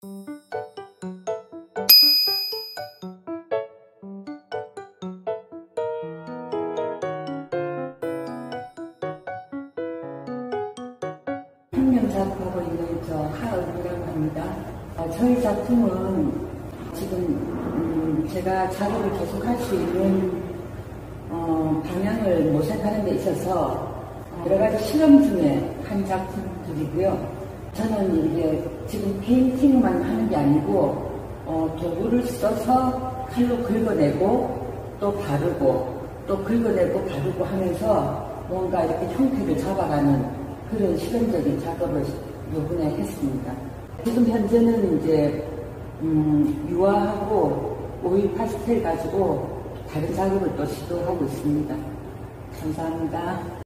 평년 작업하고 있는 하은이라고 합니다. 저희 작품은 지금 제가 작업을 계속할 수 있는 방향을 모색하는 데 있어서 여러 가지 실험 중에 한 작품들이고요. 저는 이게 지금 페인팅만 하는 게 아니고 도구를 써서 칼로 긁어내고 또 바르고 또 긁어내고 바르고 하면서 뭔가 이렇게 형태를 잡아가는 그런 실험적인 작업을 요번에 했습니다. 지금 현재는 이제 유화하고 오일 파스텔 가지고 다른 작업을 또 시도하고 있습니다. 감사합니다.